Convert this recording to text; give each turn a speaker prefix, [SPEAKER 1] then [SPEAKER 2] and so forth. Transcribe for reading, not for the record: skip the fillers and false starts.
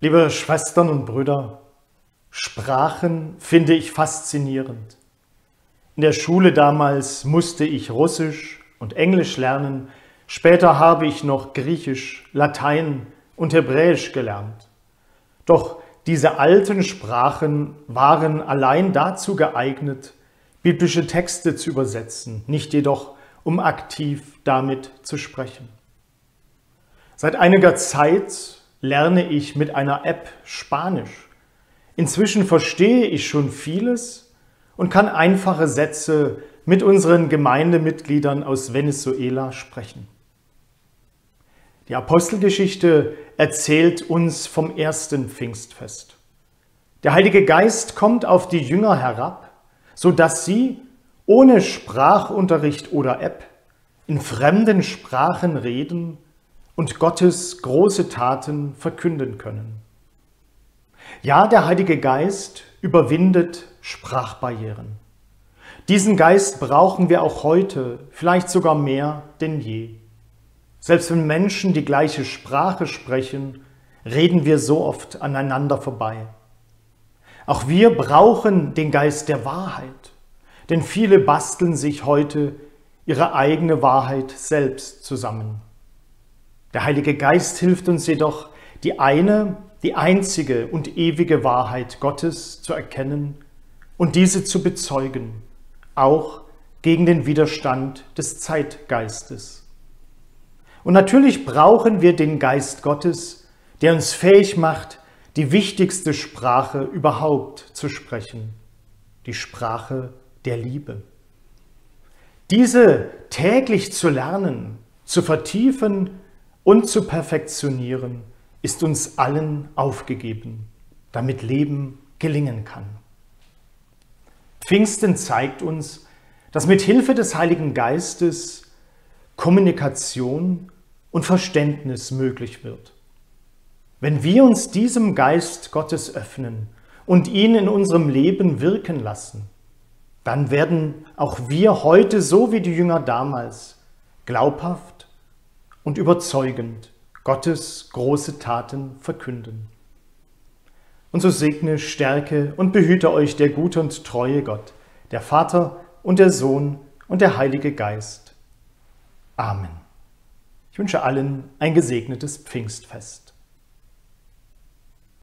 [SPEAKER 1] Liebe Schwestern und Brüder, Sprachen finde ich faszinierend. In der Schule damals musste ich Russisch und Englisch lernen, später habe ich noch Griechisch, Latein und Hebräisch gelernt. Doch diese alten Sprachen waren allein dazu geeignet, biblische Texte zu übersetzen, nicht jedoch, um aktiv damit zu sprechen. Seit einiger Zeit lerne ich mit einer App Spanisch. Inzwischen verstehe ich schon vieles und kann einfache Sätze mit unseren Gemeindemitgliedern aus Venezuela sprechen. Die Apostelgeschichte erzählt uns vom ersten Pfingstfest. Der Heilige Geist kommt auf die Jünger herab, sodass sie ohne Sprachunterricht oder App in fremden Sprachen reden und Gottes große Taten verkünden können. Ja, der Heilige Geist überwindet Sprachbarrieren. Diesen Geist brauchen wir auch heute, vielleicht sogar mehr denn je. Selbst wenn Menschen die gleiche Sprache sprechen, reden wir so oft aneinander vorbei. Auch wir brauchen den Geist der Wahrheit, denn viele basteln sich heute ihre eigene Wahrheit selbst zusammen. Der Heilige Geist hilft uns jedoch, die einzige und ewige Wahrheit Gottes zu erkennen und diese zu bezeugen, auch gegen den Widerstand des Zeitgeistes. Und natürlich brauchen wir den Geist Gottes, der uns fähig macht, die wichtigste Sprache überhaupt zu sprechen, die Sprache der Liebe. Diese täglich zu lernen, zu vertiefen und zu perfektionieren, ist uns allen aufgegeben, damit Leben gelingen kann. Pfingsten zeigt uns, dass mit Hilfe des Heiligen Geistes Kommunikation und Verständnis möglich wird. Wenn wir uns diesem Geist Gottes öffnen und ihn in unserem Leben wirken lassen, dann werden auch wir heute, so wie die Jünger damals, glaubhaft und überzeugend Gottes große Taten verkünden. Und so segne, stärke und behüte euch der gute und treue Gott, der Vater und der Sohn und der Heilige Geist. Amen. Ich wünsche allen ein gesegnetes Pfingstfest.